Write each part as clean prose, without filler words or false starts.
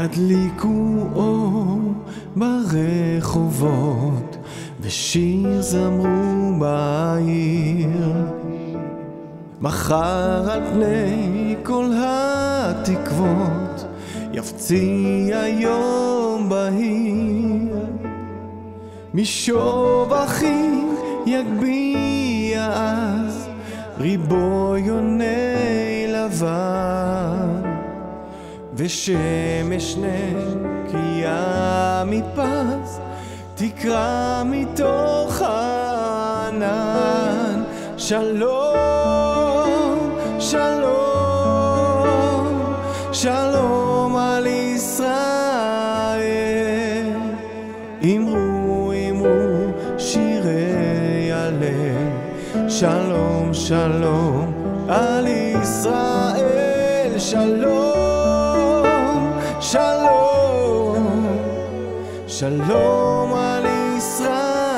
הדליקו אור ברחובות ושיר זמרו בעיר. מחר על פני כל התקוות יפציע יום בהיר. משובחים יגביע אז ריבו יוני לבן, ושמש נקייה מפז תקרא מתוך הענן. שלום, שלום, שלום על ישראל. אמרו, אמרו שירי הלל. שלום, שלום על ישראל. שלום, שלום, שלום על ישראל.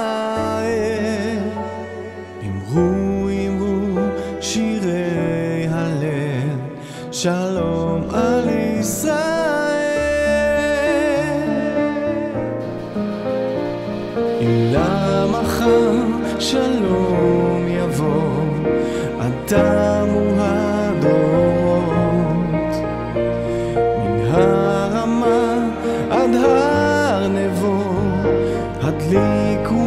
אמרו, אמרו שירי הלל. שלום על ישראל. אם למחר שלום יבוא עד תמו הדורות, מן הרמה עד הר נבו הדליקו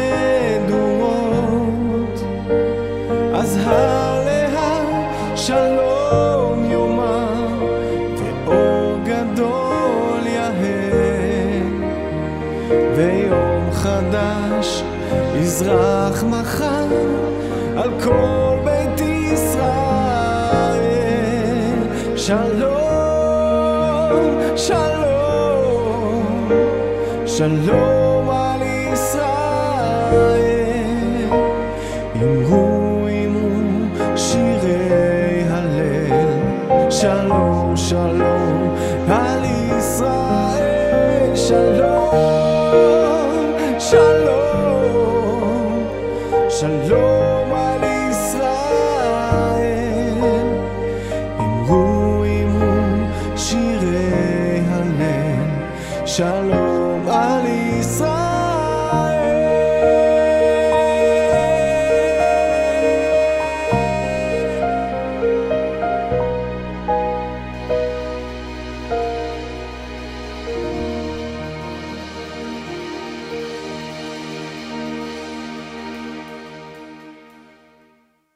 מדורות. אז הר להר שלום יאמר ואור גדול יהא, ויום חדש יזרח מחר על כל בית ישראל. שלום, שלום, שלום על ישראל. אמרו, אמרו שירי הלל. שלום, שלום על ישראל. שלום, שלום, שלום.